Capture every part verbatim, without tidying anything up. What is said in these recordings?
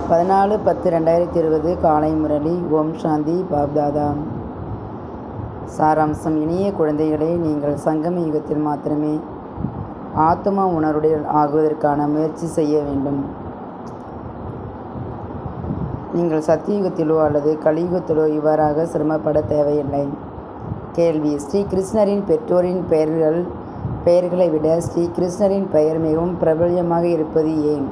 பதினாலு பத்து ரெண்டாயிரத்தி இருபது காலை முரளி. ஓம் சாந்தி பாப்தாதா. சாராம்சம்: இனிய குழந்தைகளே, நீங்கள் சங்கம யுகத்தில் மாத்திரமே ஆத்மா உணர்வுடைய ஆகுவதற்கான முயற்சி செய்ய வேண்டும். நீங்கள் சத்தியுகத்திலோ அல்லது கலியுகத்திலோ இவ்வாறாக சிரமப்பட தேவையில்லை. கேள்வி: ஸ்ரீ கிருஷ்ணரின் பெற்றோரின் பெயர்கள் பெயர்களை விட ஸ்ரீ கிருஷ்ணரின் பெயர் மிகவும் பிரபல்யமாக இருப்பது ஏன்?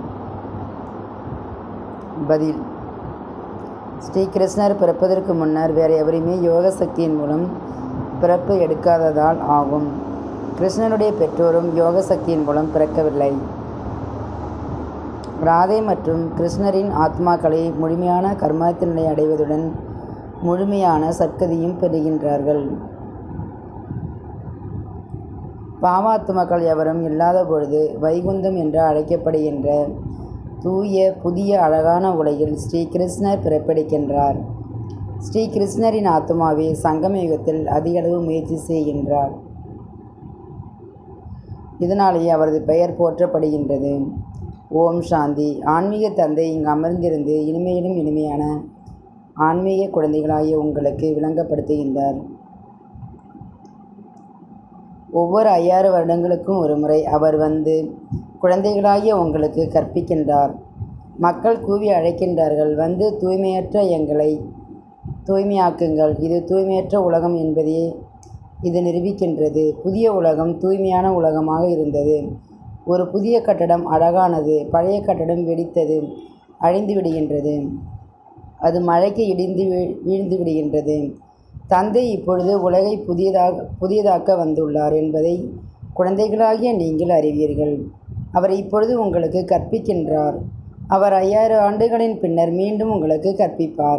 பதில்: ஸ்ரீ கிருஷ்ணர் பிறப்பதற்கு முன்னர் வேறு எவரையுமே யோக சக்தியின் மூலம் பிறப்பு எடுக்காததால் ஆகும். கிருஷ்ணனுடைய பெற்றோரும் யோக சக்தியின் மூலம் பிறக்கவில்லை. ராதை மற்றும் கிருஷ்ணரின் ஆத்மாக்களை முழுமையான கர்மத்தினை அடைவதுடன் முழுமையான சத்கதியும் பெறுகின்றார்கள். பாவாத்மாக்கள் எவரும் இல்லாத பொழுது வைகுந்தம் என்று அழைக்கப்படுகின்ற தூய புதிய அழகான உலகில் ஸ்ரீ கிருஷ்ணர் பிறப்பெடுக்கின்றார். ஸ்ரீ கிருஷ்ணரின் ஆத்மாவே சங்கம யுகத்தில் அதிகளவு முயற்சி செய்கின்றார். இதனாலேயே அவரது பெயர் போற்றப்படுகின்றது. ஓம் சாந்தி. ஆன்மீக தந்தை இங்கு அமர்ந்திருந்து இனிமையிலும் இனிமையான ஆன்மீக குழந்தைகளாகிய உங்களுக்கு விளங்கப்படுத்துகின்றார். ஒவ்வொரு ஐயாறு வருடங்களுக்கும் ஒரு முறை அவர் வந்து குழந்தைகளாகிய உங்களுக்கு கற்பிக்கின்றார். மக்கள் கூவி அழைக்கின்றார்கள், வந்து தூய்மையற்ற எங்களை தூய்மையாக்குங்கள். இது தூய்மையற்ற உலகம் என்பதே இது நிரூபிக்கின்றது. புதிய உலகம் தூய்மையான உலகமாக இருந்தது. ஒரு புதிய கட்டடம் அழகானது. பழைய கட்டடம் வெடித்தது, அழிந்து விடுகின்றது. அது மழைக்கு இடிந்து வீழ்ந்து விடுகின்றது. தந்தை இப்பொழுது உலகை புதியதாக புதியதாக்க வந்துள்ளார் என்பதை குழந்தைகளாகிய நீங்கள் அறிவீர்கள். அவர் இப்பொழுது உங்களுக்கு கற்பிக்கின்றார். அவர் ஐயாயிரம் ஆண்டுகளின் பின்னர் மீண்டும் உங்களுக்கு கற்பிப்பார்.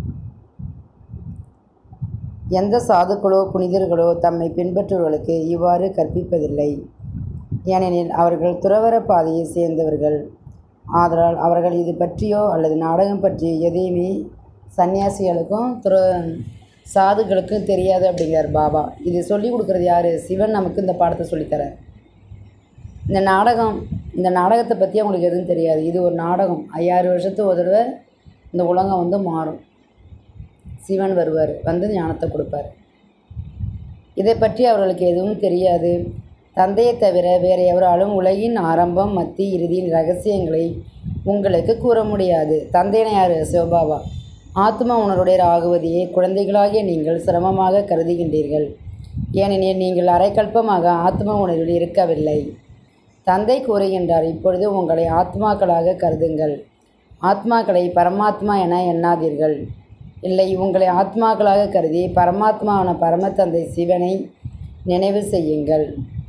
எந்த சாதுக்களோ புனிதர்களோ தம்மை பின்பற்றுவர்களுக்கு இவ்வாறு கற்பிப்பதில்லை. ஏனெனில் அவர்கள் துறவற பாதையை சேர்ந்தவர்கள். ஆதலால் அவர்கள் இது பற்றியோ அல்லது நாடகம் பற்றியோ எதையுமே சன்னியாசிகளுக்கும் துற சாதுக்களுக்கும் தெரியாது அப்படிங்கிறார் பாபா. இது சொல்லிக் கொடுக்குறது யார்? சிவன் நமக்கு இந்த பாடத்தை சொல்லித்தரார். இந்த நாடகம் இந்த நாடகத்தை பற்றி அவங்களுக்கு எதுவும் தெரியாது. இது ஒரு நாடகம். ஐயாயிரம் வருஷத்துக்கு ஒரு தடவை இந்த உலகம் வந்து மாறும். சிவன் வருவார், வந்து ஞானத்தை கொடுப்பார். இதை பற்றி அவர்களுக்கு எதுவும் தெரியாது. தந்தையை தவிர வேறு எவராலும் உலகின் ஆரம்பம் மத்தி இறுதியின் ரகசியங்களை உங்களுக்கு கூற முடியாது. தந்தையின யார்? சிவபாபா. ஆத்மா உணர்வுடைய ஆகுவதையே குழந்தைகளாகிய நீங்கள் சிரமமாக கருதுகின்றீர்கள். ஏனெனில் நீங்கள் அரைக்கல்பமாக ஆத்ம உணர்வில் இருக்கவில்லை. தந்தை கூறுகின்றார், இப்பொழுது உங்களை ஆத்மாக்களாக கருதுங்கள். ஆத்மாக்களை பரமாத்மா என எண்ணாதீர்கள். இல்லை, உங்களை ஆத்மாக்களாக கருதி பரமாத்மாவான பரமத்தந்தை சிவனை நினைவு செய்யுங்கள்.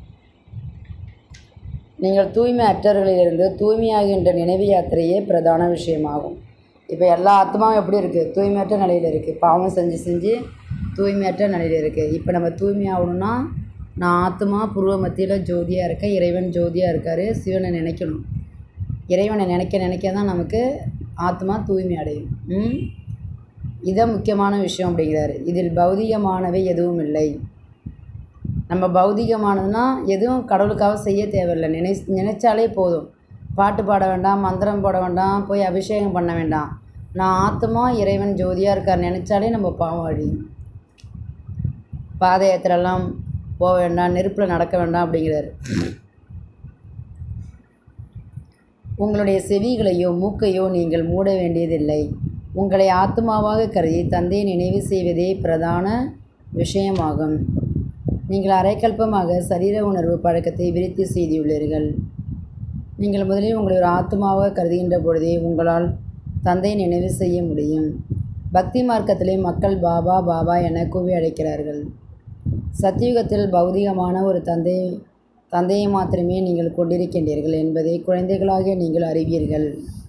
நீங்கள் தூய்மை அற்றவர்களிலிருந்து தூய்மையாகின்ற நினைவு யாத்திரையே பிரதான விஷயமாகும். இப்போ எல்லா ஆத்மாவும் எப்படி இருக்குது? தூய்மையற்ற நிலையில் இருக்குது. பாவம் செஞ்சு செஞ்சு தூய்மையற்ற நிலையில் இருக்குது. இப்போ நம்ம தூய்மையாகணும்னா நான் ஆத்மா புருவ மத்தியில் ஜோதியாக இருக்கேன், இறைவன் ஜோதியாக இருக்கார். சிவனை நினைக்கணும். இறைவனை நினைக்க நினைக்க தான் நமக்கு ஆத்மா தூய்மை அடையும். ம் இதான் முக்கியமான விஷயம் அப்படிங்கிறாரு. இதில் பௌதிகமானவை எதுவும் இல்லை. நம்ம பௌதிகமானதுன்னா எதுவும் கடவுளுக்காக செய்ய தேவையில்லை. நினை நினைச்சாலே போதும். பாட்டு பாட வேண்டாம், மந்திரம் போட வேண்டாம், போய் அபிஷேகம் பண்ண வேண்டாம். நான் ஆத்மா இறைவன் ஜோதியாக இருக்கார் நினச்சாலே நம்ம பாவம் அழியும். பாத யாத்திரெல்லாம் போக வேண்டாம், நெருப்பில் நடக்க வேண்டாம் அப்படிங்கிறார். உங்களுடைய செவிகளையோ மூக்கையோ நீங்கள் மூட வேண்டியதில்லை. உங்களை ஆத்மாவாக கருதி தந்தையை நினைவு செய்வதே பிரதான விஷயமாகும். நீங்கள் அரைக்கல்பமாக சரீர உணர்வு பழக்கத்தை விருத்தி செய்துள்ளீர்கள். நீங்கள் முதலில் உங்களை ஒரு ஆத்மாவாக கருதுகின்ற பொழுதே உங்களால் தந்தையை நினைவு செய்ய முடியும். பக்தி மார்க்கத்திலே மக்கள் பாபா பாபா என கூவி அழைக்கிறார்கள். சத்தியுகத்தில் பௌதிகமான ஒரு தந்தை தந்தையை மாத்திரமே நீங்கள் கொண்டிருக்கின்றீர்கள் என்பதை குழந்தைகளாக நீங்கள் அறிவீர்கள்.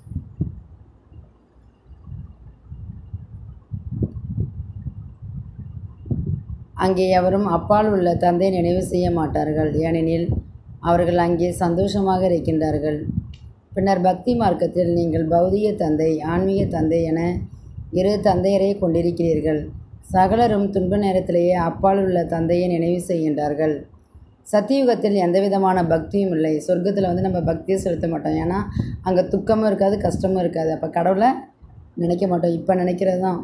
அங்கே எவரும் அப்பால் உள்ள தந்தையை நினைவு செய்ய மாட்டார்கள். ஏனெனில் அவர்கள் அங்கே சந்தோஷமாக இருக்கின்றார்கள். பின்னர் பக்தி மார்க்கத்தில் நீங்கள் பௌதிக தந்தை ஆன்மீக தந்தை என இரு தந்தையரை கொண்டிருக்கிறீர்கள். சகலரும் துன்ப நேரத்திலேயே அப்பால் உள்ள தந்தையை நினைவு செய்கின்றார்கள். சத்தியுகத்தில் எந்த விதமான பக்தியும் இல்லை. சொர்க்கத்தில் வந்து நம்ம பக்தியை செலுத்த மாட்டோம். ஏன்னா அங்கே துக்கமும் இருக்காது, கஷ்டமும் இருக்காது. அப்போ கடவுளை நினைக்க மாட்டோம். இப்போ நினைக்கிறது தான்.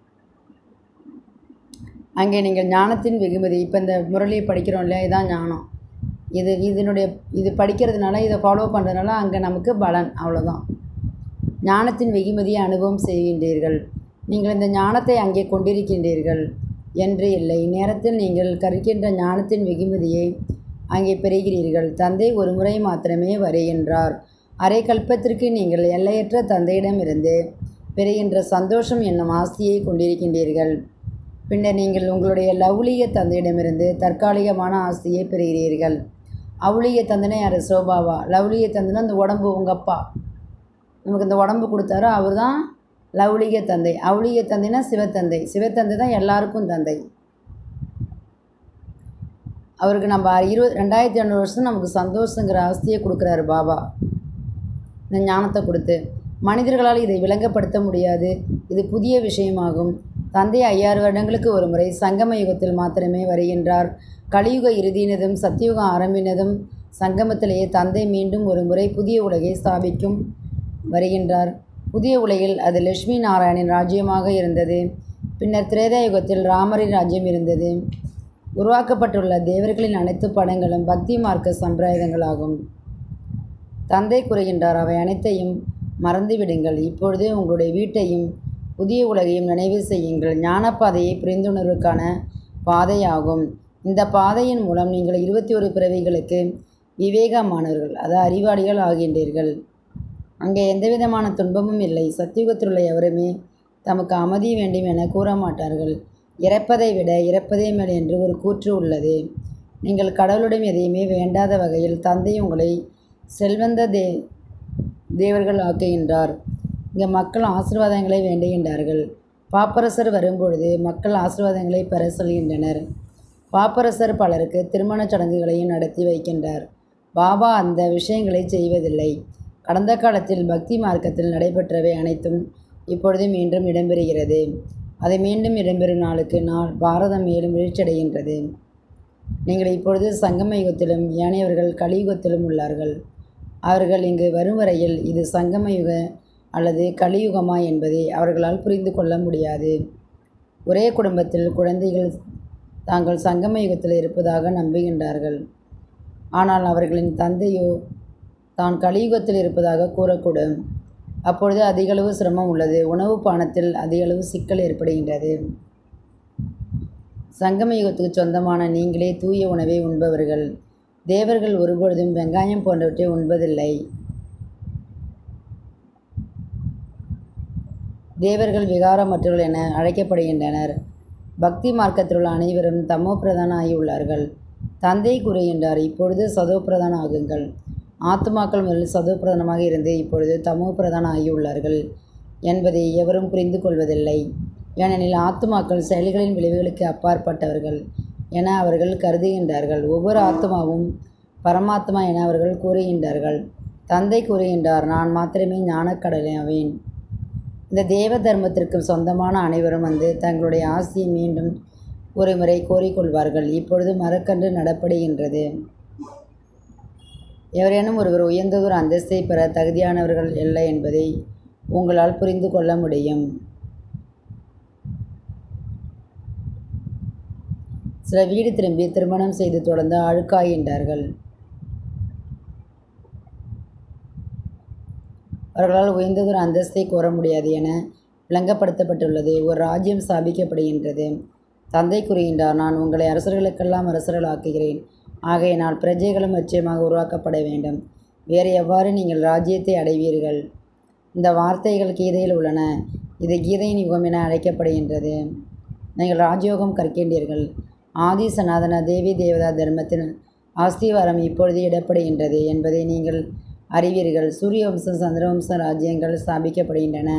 அங்கே நீங்கள் ஞானத்தின் வெகுமதி, இப்போ இந்த முரளியை படிக்கிறோம் இல்லையா, இதுதான் ஞானம். இது இதனுடைய இது படிக்கிறதுனால, இதை ஃபாலோ பண்ணுறதுனால அங்கே நமக்கு பலன், அவ்வளோதான். ஞானத்தின் வெகுமதியை அனுபவம் செய்கின்றீர்கள். நீங்கள் இந்த ஞானத்தை அங்கே கொண்டிருக்கின்றீர்கள் என்று இல்லை. நேரத்தில் நீங்கள் கற்கின்ற ஞானத்தின் வெகுமதியை அங்கே பெறுகிறீர்கள். தந்தை ஒரு முறை மாத்திரமே வருகின்றார். அரை கல்பத்திற்கு நீங்கள் எல்லையற்ற தந்தையிடமிருந்து பெறுகின்ற சந்தோஷம் என்னும் ஆஸ்தியை கொண்டிருக்கின்றீர்கள். பின்னர் நீங்கள் உங்களுடைய லௌலிக தந்தையிடமிருந்து தற்காலிகமான ஆஸ்தியை பெறுகிறீர்கள். அவுளிக தந்தைனா யார்? சோபாவா. லௌலிக தந்தைனா இந்த உடம்பு, உங்கள் அப்பா நமக்கு இந்த உடம்பு கொடுத்தாரோ அவர் தான் லௌலிக தந்தை. அவுளிக தந்தைனா சிவத்தந்தை. சிவத்தந்தை தான் எல்லாருக்கும் தந்தை. அவருக்கு நம்ம இருபது ரெண்டாயிரத்தி ஐநூறு வருஷம் நமக்கு சந்தோஷங்கிற ஆஸ்தியை கொடுக்குறாரு பாபா, இந்த ஞானத்தை கொடுத்து. மனிதர்களால் இதை விளங்கப்படுத்த முடியாது. இது புதிய விஷயமாகும். தந்தை ஐயாறு வருடங்களுக்கு ஒரு முறை சங்கம யுகத்தில் மாத்திரமே வருகின்றார். கலியுக இறுதியினதும் சத்தியுகம் ஆரம்பினதும் சங்கமத்திலேயே தந்தை மீண்டும் ஒரு முறை புதிய உலகை ஸ்தாபிக்கும் வருகின்றார். புதிய உலகில் அது லட்சுமி நாராயணின் ராஜ்யமாக இருந்தது. பின்னர் திரேதா யுகத்தில் ராமரின் ராஜ்யம் இருந்தது. உருவாக்கப்பட்டுள்ள தேவர்களின் அனைத்து படங்களும் பக்தி மார்க்க சம்பிரதாயங்களாகும். தந்தை கூறுகின்றார், அவை அனைத்தையும் மறந்துவிடுங்கள். இப்பொழுது உங்களுடைய வீட்டையும் புதிய உலகையும் நினைவு செய்யுங்கள். ஞானப்பாதையை புரிந்துணர்வுக்கான பாதையாகும். இந்த பாதையின் மூலம் நீங்கள் இருபத்தி ஒரு பிறவிகளுக்கு விவேகமானவர்கள், அதாவது அறிவாளிகள் ஆகின்றீர்கள். அங்கே எந்தவிதமான துன்பமும் இல்லை. சத்தியுகத்திலுள்ள எவருமே தமக்கு அமைதி வேண்டும் என கூற மாட்டார்கள். இறப்பதை விட இறப்பதே மேல் என்று ஒரு கூற்று உள்ளது. நீங்கள் கடவுளிடம் எதையுமே வேண்டாத வகையில் தந்தை உங்களை செல்வந்த தே தேவர்கள் ஆக்குகின்றார். இங்கே மக்கள் ஆசீர்வாதங்களை வேண்டுகின்றார்கள். பாப்பரசர் வரும்பொழுது மக்கள் ஆசீர்வாதங்களை பெற சொல்கின்றனர். பாப்பரசர் பலருக்கு திருமணச் சடங்குகளையும் நடத்தி வைக்கின்றார். பாபா அந்த விஷயங்களை செய்வதில்லை. கடந்த காலத்தில் பக்தி மார்க்கத்தில் நடைபெற்றவை அனைத்தும் இப்பொழுது மீண்டும் இடம்பெறுகிறது. அதை மீண்டும் இடம்பெறும் நாளுக்கு நாள் பாரதம் மேலும் வீழ்ச்சியடைகின்றது. நீங்கள் இப்பொழுது சங்கம யுகத்திலும் ஏனையவர்கள் கலியுகத்திலும் உள்ளார்கள். அவர்கள் இங்கு வரும் வரையில் இது சங்கம யுக அல்லது கலியுகமா என்பதை அவர்களால் புரிந்து கொள்ள முடியாது. ஒரே குடும்பத்தில் குழந்தைகள் தாங்கள் சங்கம யுகத்தில் இருப்பதாக நம்புகின்றார்கள். ஆனால் அவர்களின் தந்தையோ தான் கலியுகத்தில் இருப்பதாக கூறக்கூடும். அப்பொழுது அதிகளவு சிரமம் உள்ளது. உணவு பானத்தில் அதிகளவு சிக்கல் ஏற்படுகின்றது. சங்கம யுகத்துக்கு சொந்தமான நீங்களே தூய உணவை உண்பவர்கள். தேவர்கள் ஒருபொழுதும் வெங்காயம் போன்றவற்றை உண்பதில்லை. தேவர்கள் விகாரமற்றவர்கள் என அழைக்கப்படுகின்றனர். பக்தி மார்க்கத்தில் உள்ள அனைவரும் தமோ பிரதான ஆகியுள்ளார்கள். தந்தை கூறுகின்றார், இப்பொழுது சதோ பிரதான ஆகுங்கள். ஆத்மாக்கள் முதலில் சதோ பிரதானமாக இருந்து இப்பொழுது தமோ பிரதான ஆகியுள்ளார்கள் என்பதை எவரும் புரிந்து கொள்வதில்லை. ஏனெனில் ஆத்மாக்கள் செயல்களின் விளைவுகளுக்கு அப்பாற்பட்டவர்கள் என அவர்கள் கருதுகின்றார்கள். ஒவ்வொரு ஆத்மாவும் பரமாத்மா என அவர்கள் கூறுகின்றார்கள். தந்தை கூறுகின்றார், நான் மாத்திரமே ஞானக்கடலாவேன். இந்த தேவ தர்மத்திற்கு சொந்தமான அனைவரும் வந்து தங்களுடைய ஆசையை மீண்டும் ஒரு முறை கோரிக்கொள்வார்கள். இப்பொழுது மரக்கன்று நடப்படுகின்றது. எவரேனும் ஒருவர் உயர்ந்ததொரு அந்தஸ்தை பெற தகுதியானவர்கள் இல்லை என்பதை உங்களால் புரிந்து கொள்ள முடியும். சில வீடு திரும்பி திருமணம் செய்து தொடர்ந்து அழுக்காகின்றார்கள். அவர்களால் உயர்ந்ததொரு அந்தஸ்தை கோர முடியாது என விளங்கப்படுத்தப்பட்டுள்ளது. ஒரு ராஜ்யம் ஸ்தாபிக்கப்படுகின்றது. தந்தை கூறுகின்றார், நான் உங்களை அரசர்களுக்கெல்லாம் அரசர்கள் ஆக்குகிறேன். ஆகையினால் பிரஜைகளும் நிச்சயமாக உருவாக்கப்பட வேண்டும். வேறு எவ்வாறு நீங்கள் ராஜ்யத்தை அடைவீர்கள்? இந்த வார்த்தைகள் கீதையில் உள்ளன. இது கீதையின் யுகம் என அழைக்கப்படுகின்றது. நீங்கள் ராஜயோகம் கற்கின்றீர்கள். ஆதி சனாதன தேவி தேவதா தர்மத்தின் ஆஸ்திவாரம் இப்பொழுது இடப்படுகின்றது என்பதை நீங்கள் அறிவீர்கள். சூரிய வம்சம் சந்திரவம்ச ராஜ்யங்கள் ஸ்தாபிக்கப்படுகின்றன.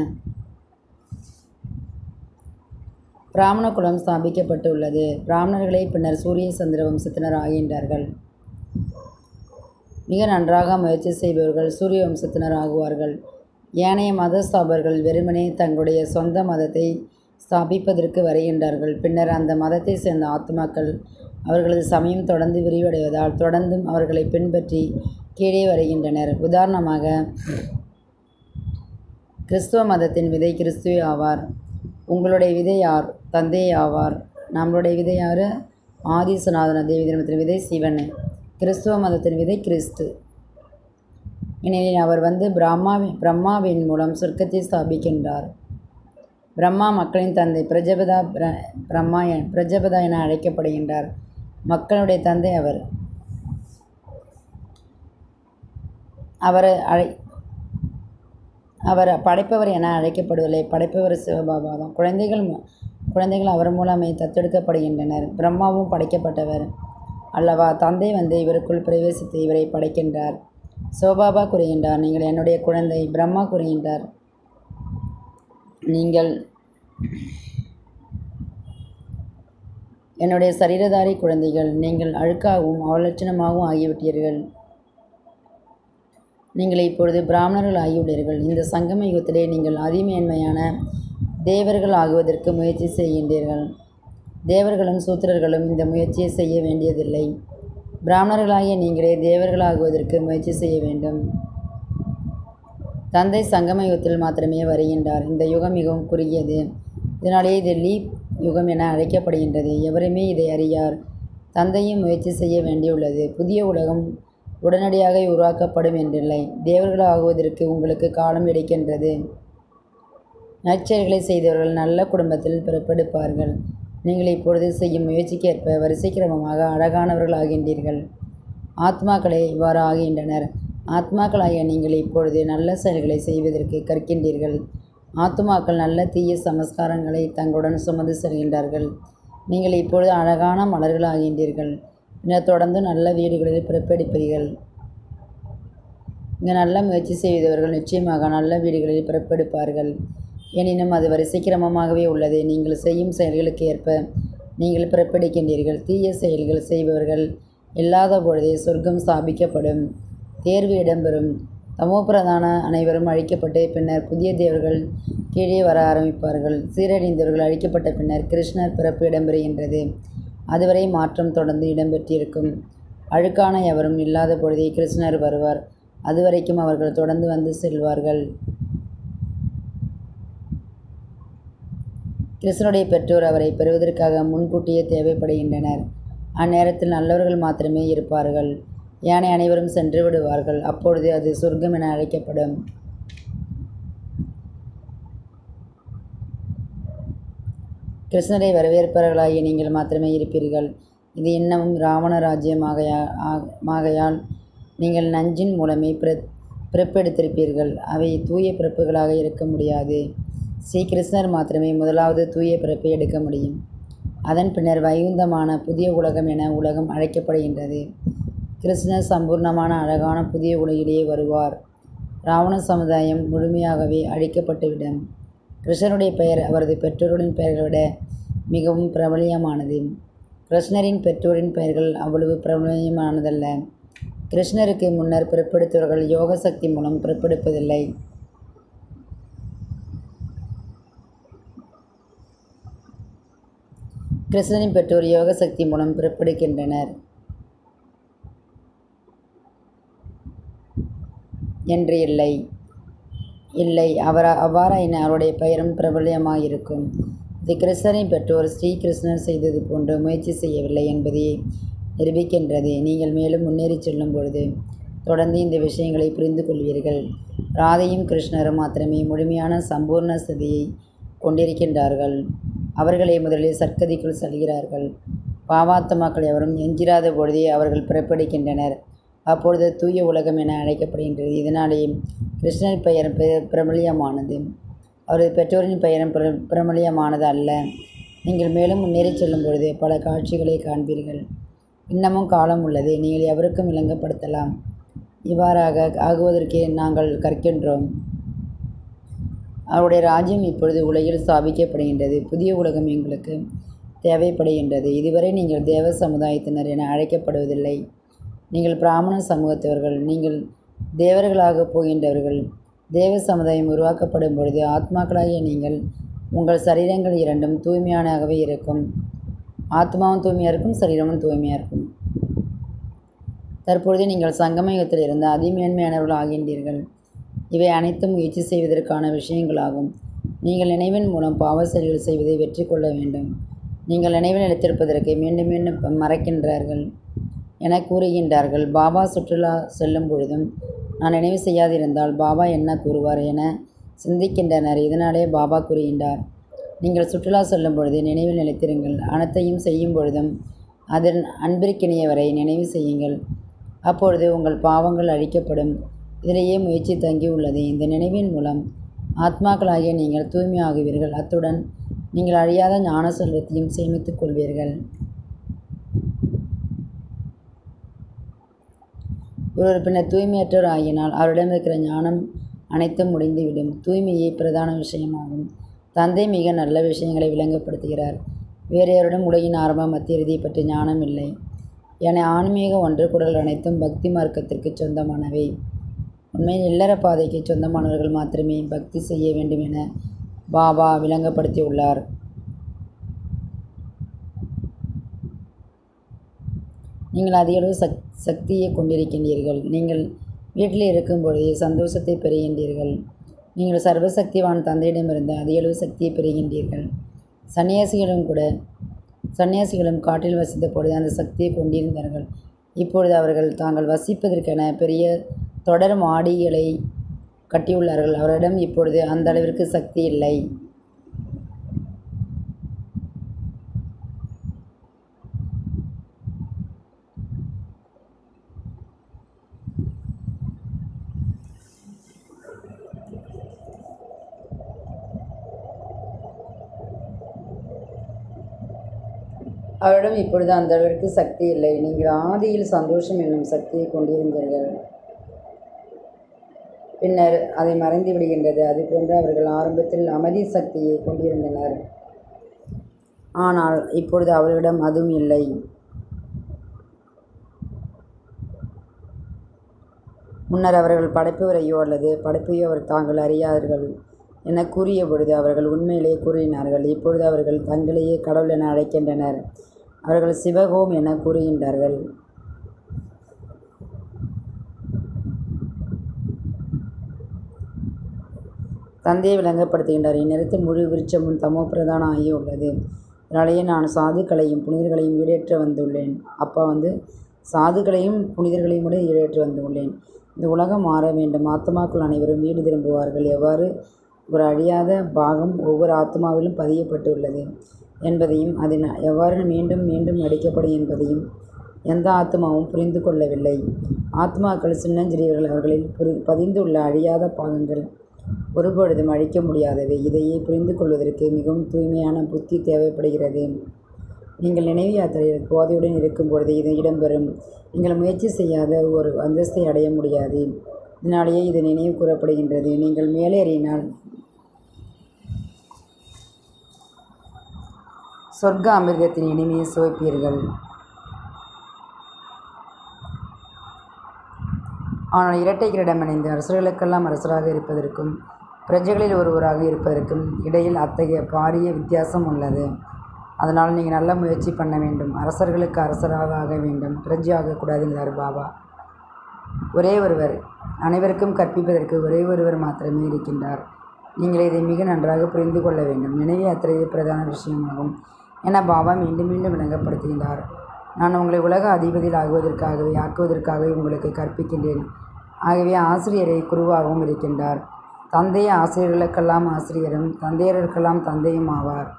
பிராமண குலம் ஸ்தாபிக்கப்பட்டுள்ளது. பிராமணர்களை பின்னர் சூரிய சந்திர வம்சத்தினர் ஆகின்றார்கள். மிக நன்றாக முயற்சி செய்பவர்கள் சூரிய வம்சத்தினர் ஆகுவார்கள். ஏனைய மத ஸ்தாபகர்கள் வெறுமனே தங்களுடைய சொந்த மதத்தை ஸ்தாபிப்பதற்கு வருகின்றார்கள். பின்னர் அந்த மதத்தை சேர்ந்த ஆத்மாக்கள் அவர்களது சமயம் தொடர்ந்து விரிவடைவதால் தொடர்ந்தும் அவர்களை பின்பற்றி கீழே வருகின்றனர். உதாரணமாக, கிறிஸ்துவ மதத்தின் விதை கிறிஸ்துவே ஆவார். உங்களுடைய விதை யார்? தந்தை ஆவார். நம்மளுடைய விதை யார்? ஆதி சனாதன தேவி தர்மத்தின் விதை சிவன். கிறிஸ்துவ மதத்தின் விதை கிறிஸ்து. ஏனெனில் அவர் வந்து பிரம்மாவின் பிரம்மாவின் மூலம் சொர்க்கத்தை ஸ்தாபிக்கின்றார். பிரம்மா மக்களின் தந்தை. பிரஜபதா பிர பிரம்மா பிரஜபதா என அழைக்கப்படுகின்றார். மக்களுடைய தந்தை அவர். அவர் அழை அவர் படைப்பவர் என அழைக்கப்படுவதில்லை. படைப்பவர் சிவபாபா தான். குழந்தைகள் குழந்தைகள் அவர் மூலமே தத்தெடுக்கப்படுகின்றனர். பிரம்மாவும் படைக்கப்பட்டவர் அல்லவா? தந்தை வந்து இவருக்குள் பிரவேசித்து இவரை படைக்கின்றார். சிவபாபா கூறுகின்றார், நீங்கள் என்னுடைய குழந்தை. பிரம்மா கூறுகின்றார், நீங்கள் என்னுடைய சரீரதாரி குழந்தைகள். நீங்கள் அழுக்காகவும் அவலட்சணமாகவும் ஆகிவிட்டீர்கள். நீங்கள் இப்பொழுது பிராமணர்கள் ஆகியுள்ளீர்கள். இந்த சங்கம யுகத்திலே நீங்கள் அதிமேன்மையான தேவர்கள் ஆகுவதற்கு முயற்சி செய்கின்றீர்கள். தேவர்களும் சூத்திரர்களும் இந்த முயற்சியை செய்ய வேண்டியதில்லை. பிராமணர்களாகிய நீங்களே தேவர்களாகுவதற்கு முயற்சி செய்ய வேண்டும். தந்தை சங்கம யுகத்தில் மாத்திரமே வருகின்றார். இந்த யுகம் மிகவும் குறுகியது. இதனாலேயே இது லீப் யுகம் என அழைக்கப்படுகின்றது. எவருமே இதை அறியார். தந்தையும் முயற்சி செய்ய வேண்டியுள்ளது. புதிய உலகம் உடனடியாக உருவாக்கப்படும் என்றில்லை. தேவர்களாகுவதற்கு உங்களுக்கு காலம் கிடைக்கின்றது. நற்செயல்களை செய்தவர்கள் நல்ல குடும்பத்தில் பிறப்பெடுப்பார்கள். நீங்கள் இப்பொழுது செய்யும் முயற்சிக்கேற்ப வரிசை கிரமமாக அழகானவர்கள் ஆகின்றீர்கள். ஆத்மாக்களே இவ்வாறு ஆகின்றனர். ஆத்மாக்களாகிய நீங்கள் இப்பொழுது நல்ல செயல்களை செய்வதற்கு கற்கின்றீர்கள். ஆத்மாக்கள் நல்ல தீய சமஸ்காரங்களை தங்களுடன் சுமந்து செல்கின்றார்கள். நீங்கள் இப்பொழுது அழகான மலர்கள் ஆகின்றீர்கள். பின்னர் தொடர்ந்து நல்ல வீடுகளில் பிறப்பெடுப்பீர்கள். இங்கு நல்ல முயற்சி செய்தவர்கள் நிச்சயமாக நல்ல வீடுகளில் பிறப்பெடுப்பார்கள். எனினும் அது வரிசை கிரமமாகவே உள்ளது. நீங்கள் செய்யும் செயல்களுக்கு ஏற்ப நீங்கள் பிறப்பெடுக்கின்றீர்கள். தீய செயல்கள் செய்பவர்கள் இல்லாத பொழுதே சொர்க்கம் ஸ்தாபிக்கப்படும். தேர்வு இடம்பெறும். தமோபிரதான அனைவரும் அழிக்கப்பட்டு பின்னர் புதிய தேவர்கள் கீழே வர ஆரம்பிப்பார்கள். சீரழிந்தவர்கள் அழிக்கப்பட்ட பின்னர் கிருஷ்ணர் பிறப்பு இடம்பெறுகின்றது. அதுவரை மாற்றம் தொடர்ந்து இடம்பெற்றிருக்கும். அழுக்கான எவரும் இல்லாத பொழுதே கிருஷ்ணர் வருவார். அதுவரைக்கும் அவர்கள் தொடர்ந்து வந்து செல்வார்கள். கிருஷ்ணனுடைய பெற்றோர் அவரை பெறுவதற்காக முன்கூட்டியே தேவைப்படுகின்றனர். அந்நேரத்தில் நல்லவர்கள் மாத்திரமே இருப்பார்கள். ஏனைய அனைவரும் சென்று விடுவார்கள். அப்பொழுது அது சொர்க்கம் என அழைக்கப்படும். கிருஷ்ணரை வரவேற்பவர்களாகிய நீங்கள் மாத்திரமே இருப்பீர்கள். இது இன்னமும் ராவண ராஜ்யமாகையால் நீங்கள் நஞ்சின் மூலமே பிற பிறப்பெடுத்திருப்பீர்கள். அவை தூய பிறப்புகளாக இருக்க முடியாது. ஸ்ரீ கிருஷ்ணர் மாத்திரமே முதலாவது தூய பிறப்பை எடுக்க முடியும். அதன் பின்னர் வைகுந்தமான புதிய உலகம் என உலகம் அழைக்கப்படுகின்றது. கிருஷ்ணர் சம்பூர்ணமான அழகான புதிய உலகிலேயே வருவார். ராவண சமுதாயம் முழுமையாகவே அழிக்கப்பட்டுவிடும். கிருஷ்ணருடைய பெயர் அவரது பெற்றோரின் பெயர்களை விட மிகவும் பிரபலியமானது. கிருஷ்ணரின் பெற்றோரின் பெயர்கள் அவ்வளவு பிரபலியமானதல்ல. கிருஷ்ணருக்கு முன்னர் பிறப்பெடுத்தவர்கள் யோக சக்தி மூலம் பிறப்பெடுப்பதில்லை. கிருஷ்ணரின் பெற்றோர் யோக சக்தி மூலம் பிறப்பெடுக்கின்றனர் என்று இல்லை. இல்லை அவர் அவ்வாறாயின அவருடைய பெயரும் பிரபலியமாயிருக்கும். இது கிருஷ்ணரின் பெற்றோர் ஸ்ரீ கிருஷ்ணர் செய்தது போன்று முயற்சி செய்யவில்லை என்பதை நிரூபிக்கின்றது. நீங்கள் மேலும் முன்னேறி செல்லும் பொழுது தொடர்ந்து இந்த விஷயங்களை புரிந்து கொள்வீர்கள். ராதையும் கிருஷ்ணரும் மாத்திரமே முழுமையான சம்பூர்ண ஸ்திதியை கொண்டிருக்கின்றார்கள். அவர்களே முதலில் சற்கதிக்குள் செல்கிறார்கள். பாவாத்மாக்கள் எவரும் எஞ்சிராத பொழுதே அவர்கள் பிறப்பெடுக்கின்றனர். அப்பொழுது தூய உலகம் என அழைக்கப்படுகின்றது. இதனாலே கிருஷ்ணர் பெயர் பிரபலியமானது. அவரது பெற்றோரின் பெயரும் பிர பிரபலியமானது அல்ல. நீங்கள் மேலும் முன்னேறி செல்லும் பொழுது பல காட்சிகளை காண்பீர்கள். இன்னமும் காலம் உள்ளது. நீங்கள் எவருக்கும் விளங்கப்படுத்தலாம். இவ்வாறாக ஆகுவதற்கே நாங்கள் கற்கின்றோம். அவருடைய ராஜ்யம் இப்பொழுது உலகில் ஸ்தாபிக்கப்படுகின்றது. புதிய உலகம் எங்களுக்கு தேவைப்படுகின்றது. இதுவரை நீங்கள் தேவ சமுதாயத்தினர் என அழைக்கப்படுவதில்லை. நீங்கள் பிராமண சமூகத்தவர்கள். நீங்கள் தேவர்களாக போகின்றவர்கள். தேவ சமுதாயம் உருவாக்கப்படும் பொழுது ஆத்மாக்களாகிய நீங்கள் உங்கள் சரீரங்கள் இரண்டும் தூய்மையானவே இருக்கும். ஆத்மாவும் தூய்மையாக இருக்கும், சரீரமும் தூய்மையாக இருக்கும். தற்பொழுது நீங்கள் சங்கம யுகத்தில் இருந்து அதிமேன்மையானவர்கள் ஆகின்றீர்கள். இவை அனைத்தும் முயற்சி செய்வதற்கான விஷயங்களாகும். நீங்கள் நினைவின் மூலம் பாவ செயல்கள் செய்வதை வெற்றி கொள்ள வேண்டும். நீங்கள் நினைவில் நிலைத்திருப்பதற்கு மீண்டும் மீண்டும் மறக்கின்றார்கள் என கூறுகின்றார்கள். பாபா சுற்றுலா செல்லும் பொழுதும் நான் நினைவு செய்யாதிருந்தால் பாபா என்ன கூறுவார் என சிந்திக்கின்றனர். இதனாலே பாபா கூறுகின்றார், நீங்கள் சுற்றுலா செல்லும் பொழுது நினைவில் நிலைத்திருங்கள். அனைத்தையும் செய்யும் பொழுதும் அதன் அன்பிற்கினியவரை நினைவு செய்யுங்கள். அப்பொழுது உங்கள் பாவங்கள் அழிக்கப்படும். இதிலேயே முயற்சி தங்கியுள்ளது. இந்த நினைவின் மூலம் ஆத்மாக்களாகிய நீங்கள் தூய்மையாகுவீர்கள். அத்துடன் நீங்கள் அழியாத ஞான செல்வத்தையும் சேமித்துக் கொள்வீர்கள். ஒருவர் பின்னர் தூய்மையற்றவர் ஆகினால் அவரிடம் இருக்கிற ஞானம் அனைத்தும் முடிந்துவிடும். தூய்மையே பிரதான விஷயமாகும். தந்தை மிக நல்ல விஷயங்களை விளங்கப்படுத்துகிறார். வேறு யாரிடம் உலகின் ஆரம்பம் மத்திய இறுதியை பற்றி ஞானம் இல்லை. என ஆன்மீக ஒன்று குரல் அனைத்தும் பக்தி மார்க்கத்திற்கு சொந்தமானவை. உண்மையில் இல்லற பாதைக்கு சொந்தமானவர்கள் மாத்திரமே பக்தி செய்ய வேண்டும் என பாபா விளங்கப்படுத்தியுள்ளார். நீங்கள் அதிகளவு சக் சக்தியை கொண்டிருக்கின்றீர்கள். நீங்கள் வீட்டில் இருக்கும் பொழுதே சந்தோஷத்தை பெறுகின்றீர்கள். நீங்கள் சர்வசக்திவான் தந்தையிடமிருந்து அதிகளவு சக்தியை பெறுகின்றீர்கள். சன்னியாசிகளும் கூட சன்னியாசிகளும் காட்டில் வசித்த பொழுது அந்த சக்தியை கொண்டிருந்தார்கள். இப்பொழுது அவர்கள் தாங்கள் வசிப்பதற்கென பெரிய தொடர் மாடிகளை கட்டியுள்ளார்கள். அவரிடம் இப்பொழுது அந்த அளவிற்கு சக்தி இல்லை. அவரிடம் இப்பொழுது அந்த அளவிற்கு சக்தி இல்லை. நீங்கள் ஆதியில் சந்தோஷம் என்னும் சக்தியை கொண்டிருந்தீர்கள். பின்னர் அதை மறைந்து விடுகின்றது. அதுபோன்று அவர்கள் ஆரம்பத்தில் அமைதி சக்தியை கொண்டிருந்தனர். ஆனால் இப்பொழுது அவர்களிடம் அதுவும் இல்லை. முன்னர் அவர்கள் படைப்பவரையோ அல்லது படைப்பையோ அவர் தாங்கள் அறியார்கள் என கூறிய பொழுது அவர்கள் உண்மையிலே கூறினார்கள். இப்பொழுது அவர்கள் தங்களையே கடவுள் என அழைக்கின்றனர். அவர்கள் சிவகோம் என கூறுகின்றார்கள். தந்தையை விளங்கப்படுத்துகின்றார். இந்நேரத்தில் முழு விருட்சமும் தமோ பிரதானம் ஆகி உள்ளது. அதனாலேயே நான் சாதுக்களையும் புனிதர்களையும் ஈடேற்ற வந்துள்ளேன். அப்பா வந்து சாதுக்களையும் புனிதர்களையும் கூட ஈடேற்ற வந்துள்ளேன். இந்த உலகம் மாற வேண்டும். ஆத்மாக்கள் அனைவரும் வீடு திரும்புவார்கள். எவ்வாறு ஒரு அழியாத பாகம் ஒவ்வொரு ஆத்மாவிலும் பதியப்பட்டுள்ளது என்பதையும் அது எவ்வாறு மீண்டும் மீண்டும் நடிக்கப்படும் என்பதையும் எந்த ஆத்மாவும் புரிந்து கொள்ளவில்லை. ஆத்மாக்கள் சின்னஞ்சிறியவர்கள். அவர்களில் புரி பதிந்துள்ள அழியாத பாகங்கள் ஒருபொழுதும் அழிக்க முடியாதவை. இதையே புரிந்து கொள்வதற்கு மிகவும் தூய்மையான புத்தி தேவைப்படுகிறது. நீங்கள் நினைவு யாத்திரையில் போதையுடன் இருக்கும் பொழுது இது இடம்பெறும். நீங்கள் முயற்சி செய்யாத ஒரு அந்தஸ்தை அடைய முடியாது. இதனாலேயே இது நினைவு கூறப்படுகின்றது. நீங்கள் மேலேறினால் சொர்க்க அமிர்தத்தின் இனிமையை சுவைப்பீர்கள். ஆனால் இரட்டை கிரீடம் அணிந்து அரசர்களுக்கெல்லாம் அரசராக இருப்பதற்கும் பிரஜைகளில் ஒருவராக இருப்பதற்கும் இடையில் அத்தகைய பாரிய வித்தியாசம் உள்ளது. அதனால் நீங்கள் நல்ல முயற்சி பண்ண வேண்டும். அரசர்களுக்கு அரசராக ஆக வேண்டும், பிரஜை ஆகக்கூடாதுங்கிறார் பாபா. ஒரே ஒருவர் அனைவருக்கும் கற்பிப்பதற்கு ஒரே ஒருவர் மாத்திரமே இருக்கின்றார். நீங்கள் இதை மிக நன்றாக புரிந்து கொள்ள வேண்டும். நினைவு யாத்திரையே பிரதான விஷயமாகும் என பாபா மீண்டும் மீண்டும் விளங்கப்படுத்துகின்றார். நான் உங்களை உலக அதிபதியில் ஆகுவதற்காகவே ஆக்குவதற்காகவே உங்களுக்கு கற்பிக்கின்றேன். ஆகவே ஆசிரியரை குருவாகவும் இருக்கின்றார். தந்தை ஆசிரியர்களுக்கெல்லாம் ஆசிரியரும் தந்தையர்களுக்கெல்லாம் தந்தையும் ஆவார்.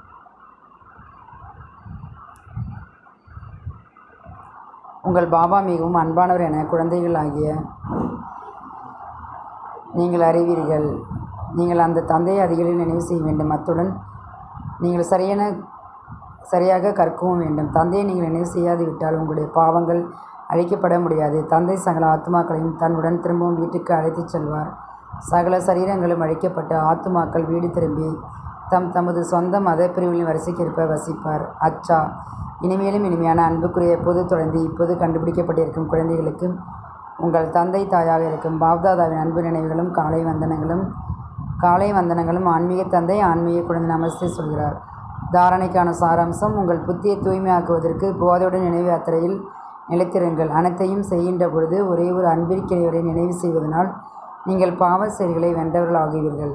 உங்கள் பாபா மிகவும் அன்பானவர் என குழந்தைகள் ஆகிய நீங்கள் அறிவீர்கள். நீங்கள் அந்த தந்தையை அதிகளில் நினைவு செய்ய வேண்டும். அத்துடன் நீங்கள் சரியான சரியாக கற்கவும் வேண்டும். தந்தையை நீங்கள் நினைவு செய்யாது விட்டால் உங்களுடைய பாவங்கள் அழிக்கப்பட முடியாது. தந்தை சகல ஆத்மாக்களையும் தன்னுடன் திரும்பவும் வீட்டுக்கு அழைத்துச் செல்வார். சகல சரீரங்களும் அழிக்கப்பட்டு ஆத்மாக்கள் வீடு திரும்பி தம் தமது சொந்த மத பிரிவுகளின் வரிசைக்கேற்ப வசிப்பார். அச்சா, இனிமேலும் இனிமையான அன்புக்குரிய எப்போது தொடர்ந்து இப்போது கண்டுபிடிக்கப்பட்டிருக்கும் குழந்தைகளுக்கு உங்கள் தந்தை தாயாக இருக்கும் பாப்தாதாவின் அன்பு நினைவுகளும் காலை வந்தனங்களும் காலை வந்தனங்களும் ஆன்மீக தந்தை ஆன்மீக குழந்தை நமஸ்தே சொல்கிறார். தாரணைக்கான சாராம்சம்: உங்கள் புத்தியை தூய்மையாக்குவதற்கு போதையுடன் நினைவு யாத்திரையில் நிலைத்திருங்கள். அனைத்தையும் செய்கின்ற பொழுது ஒரே ஒரு அன்பிற்கிறைவரை நினைவு செய்வதனால் நீங்கள் பாவ செயல்களை வென்றவர்களாகுவீர்கள்.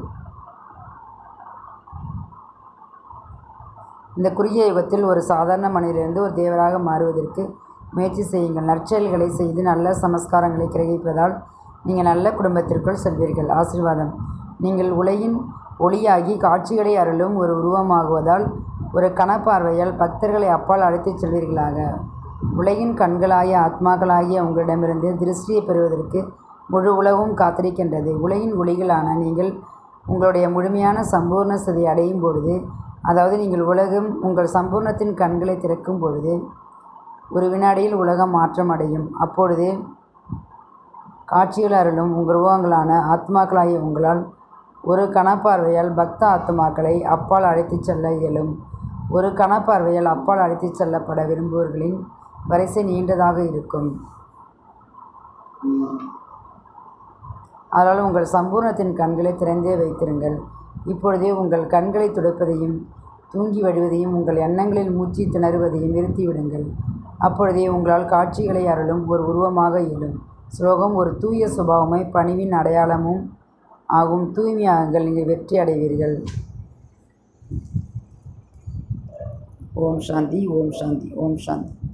இந்த குறுகிய யுகத்தில் ஒரு சாதாரண மனிதரிலிருந்து ஒரு தேவராக மாறுவதற்கு முயற்சி செய்யுங்கள். நற்செயல்களை செய்து நல்ல சமஸ்காரங்களை கிரகிப்பதால் நீங்கள் நல்ல குடும்பத்திற்குள் செல்வீர்கள். ஆசீர்வாதம்: நீங்கள் உலகின் ஒளியாகி காட்சிகளை அருளும் ஒரு உருவமாகுவதால் ஒரு கணப்பார்வையால் பக்தர்களை அப்பால் அழைத்துச் செல்வீர்களாக. உலகின் கண்களாகிய ஆத்மாக்களாகிய உங்களிடமிருந்து திருஷ்டியை பெறுவதற்கு முழு உலகவும் காத்திருக்கின்றது. உலகின் ஒளிகளான நீங்கள் உங்களுடைய முழுமையான சம்பூர்ண ஸ்திதியை அடையும் பொழுது, அதாவது நீங்கள் உலகம் உங்கள் சம்பூர்ணத்தின் கண்களை திறக்கும் பொழுது, ஒரு வினாடியில் உலகம் மாற்றம் அடையும். அப்பொழுது காட்சிகள் அருளும் உங்கள் உருவங்களான ஆத்மாக்களாகிய உங்களால் ஒரு கணப்பார்வையால் பக்த ஆத்மாக்களை அப்பால் அழைத்துச் செல்ல இயலும். ஒரு கணப்பார்வையால் அப்பால் அழைத்துச் செல்லப்பட விரும்புவர்களின் வரிசை நீண்டதாக இருக்கும். அதனால் உங்கள் சம்பூர்ணத்தின் கண்களை திறந்தே வைத்திருங்கள். இப்பொழுதே உங்கள் கண்களை துடைப்பதையும் தூங்கி வழிவதையும் உங்கள் எண்ணங்களில் மூச்சு திணறுவதையும் நிறுத்திவிடுங்கள். அப்பொழுதே உங்களால் காட்சிகளை அருளும் ஒரு உருவமாக இயலும். ஸ்லோகம்: ஒரு தூய சுபாவமே பணிவின் அடையாளமும் ஆகும். தூய்மையாகுங்கள், நீங்கள் வெற்றி அடைவீர்கள். ஓம் சாந்தி, ஓம் சாந்தி, ஓம் சாந்தி.